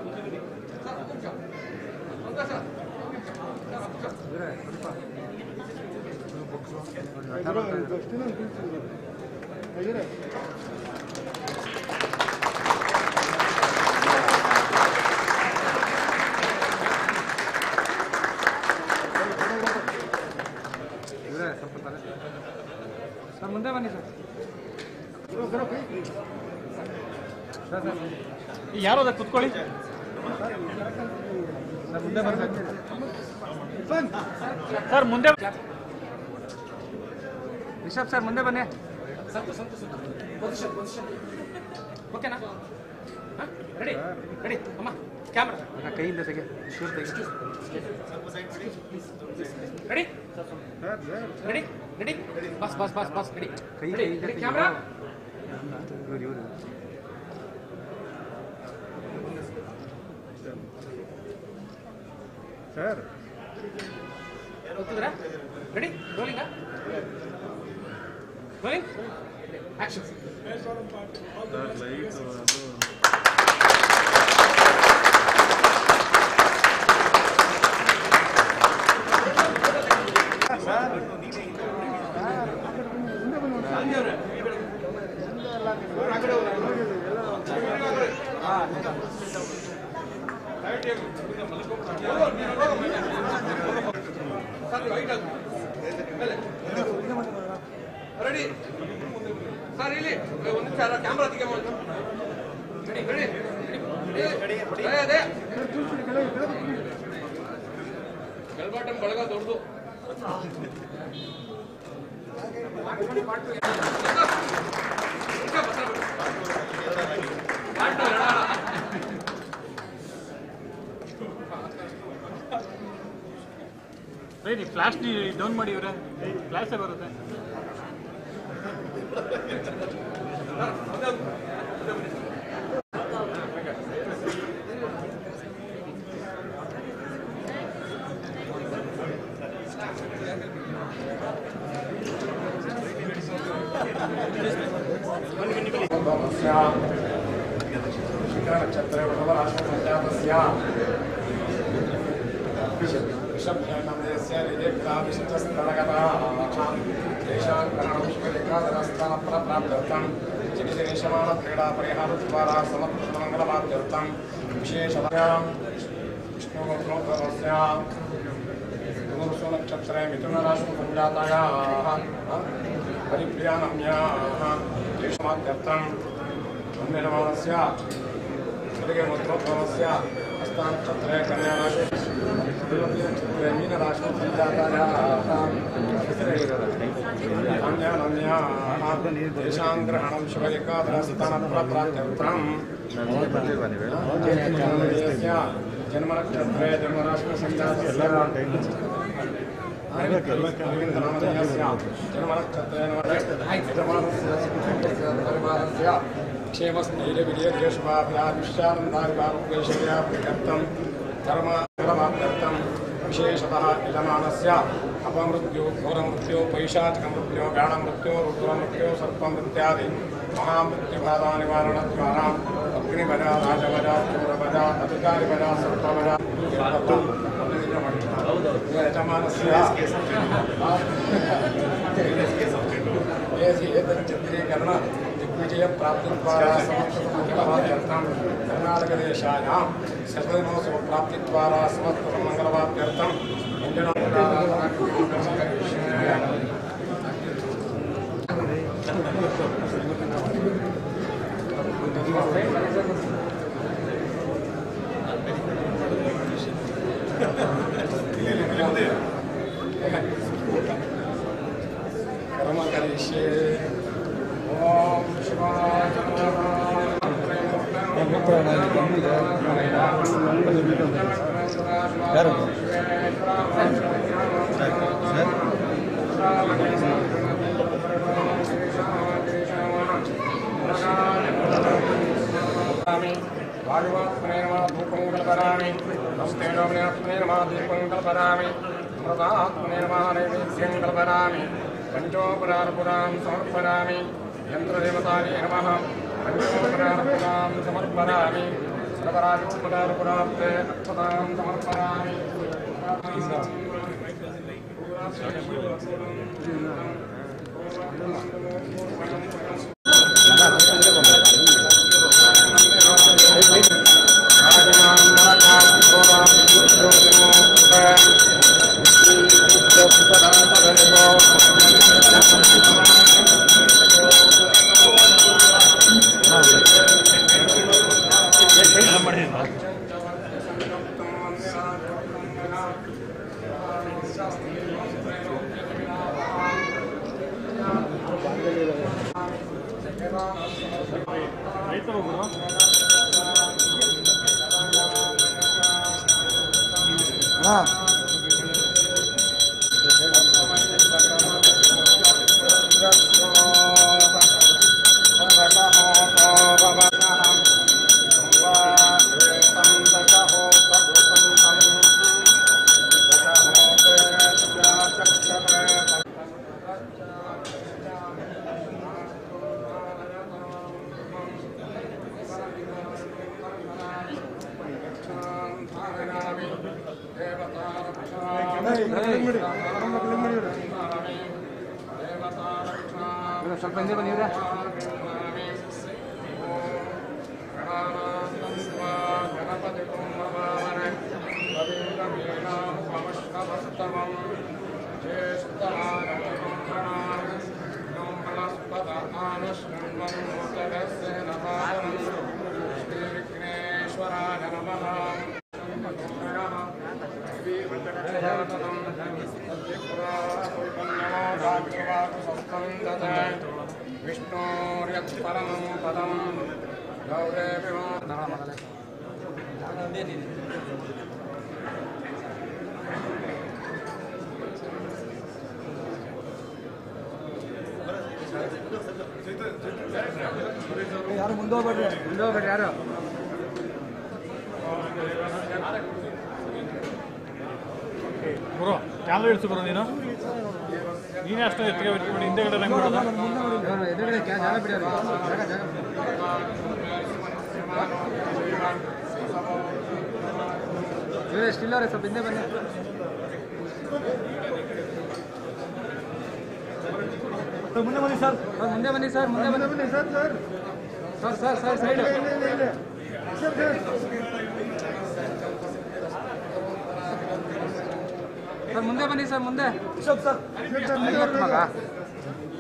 Sir ಮುಂದೆ ಬನ್ನಿ sir. ಯಾರು ಅದಕ್ಕೆ ಕುತ್ಕೊಳ್ಳಿ ಸರ್. ಮುಂದೆ ಬನ್ನಿ ಸರ್. ಮುಂದೆ ರಿಷಬ್ ಸರ್ ಮುಂದೆ ಬನ್ನಿ. ಓಕೆನಾ? ರೆಡಿ ರೆಡಿ ಅಮ್ಮ ಕ್ಯಾಮ್ರಾ ಕೈಯಿಂದ ತೆಗೆ ರೆಡಿ ರೆಡಿ ರೆಡಿ ಬಸ್ ಬಸ್ ಬಸ್ ಬಸ್ ರೆಡಿ ಕೈ ಕ್ಯಾಮ್ರಾ ಸರ್ ಗೊತ್ತಿದ್ರಾ? Ready rolling rolling action. Light ready sir ಇಲ್ಲಿ ಒಂದು ನಿಮಿಷ ಕ್ಯಾಮ್ರಾ ತೆಗೆ ರೆಡಿ ರೆಡಿ ಅದೇ ಗಲ್ಬಾಟಮ್ ಬಳಗ ದೊಡ್ಡದು. ರೀ ಫ್ಲಾಶ್ ಡೌನ್ ಮಾಡಿ ಇವ್ರೆ ಫ್ಲಾಶೇ ಬರುತ್ತೆ. क्रीड़ा परिहार द्वारा समर्पणमंगलमाद्यर्थं विशेषतया विष्णुगोत्रोद्भवस्य पुनर्वसु नक्षत्रे मिथुनराशिं सञ्जातायाः हरिप्रियानम्याः विशेषमाद्यर्थं निर्माणस्य गोत्रोद्भवस्य हस्तानक्षत्रे कन्याराशि नक्षत्रे मीनराशिं सञ्जातायाः देशांग्रहणं शिव एकादशस्थानप्राप्त्यर्थं जन्मनक्षत्रे जन्मराशिं सञ्जातस्य जन्मनक्षत्रे क्षेमस्थैर्यविजयशुभाभ्यादिशानन्दारिवारुपेशव्याप्त्यर्थं धर्मार्थं विशेषतः यजमानस्य अपमृत्यु घोरमृत्यु पैशाचिकमृत्यु गाढमृत्यु रुद्रमृत्यु सर्पमृत्यादि महामृत्युबाधा निवारणद्वारा अग्निभजा राजभजा चोरभजा अधिकारिभजा सर्पभजा यजमानस्य एतच्चित्रीकरण दिग्विजय प्राप्तिद्वारा समस्तमङ्गलवाद्यर्थं कर्नाटकदेशायां शतदिनोत्सव प्राप्तिद्वारा समस्तमङ्गलवाद्यर्थं कर्म करिष्ये ओम शिवाय भागवत्मने नमः धूपं कल्पयामि नमस्ते नमस्ते नमः दीपं कल्पयामि मृतात्मने नमः नैवेद्यं कल्पयामि पंचोपचारपुरां समर्पयामि यन्त्रदेवतायै नमः पंचोपचारपुरां समर्पयामि प्रपरायोपदारपुराप्ते अक्षतां समर्पयामि ಸ್ವಲ್ಪ ಹಿಂದೆ ಬಂದಿವ್ರೆ विष्णोर्यत्परमं पदं ಯಾರು ಮುಂದೆ ಹೋಗ್ಬೇಡ್ರಿ ಯಾರು ಬರೋ ಕ್ಯಾಮ್ರಾ ಇಡ್ಸಿ ಬರೋ ನೀನೇ ಅಷ್ಟು ಎತ್ತಿಗೆ ಬಿಟ್ಬಿಟ್ಟು ಹಿಂದೆಗಡೆ ನಂಗೆ ಬಿಡೋದು ಎದುರುಗಡೆ ಜಾಗ ಬಿಡೋರು ಜಾಗ ಇವರೇ ಸ್ಟಿಲ್ಲವ್ರೆ ಸ್ವಲ್ಪ ಹಿಂದೆ ಬನ್ನಿ ಮುಂದೆ ಬನ್ನಿ ಸರ್ ಮುಂದೆ ಬನ್ನಿ ಸರ್ ಸರ್ ಸೈಡ್ ಸರ್ ಮುಂದೆ ಬನ್ನಿ ಸರ್ ಮುಂದೆ ಮಗ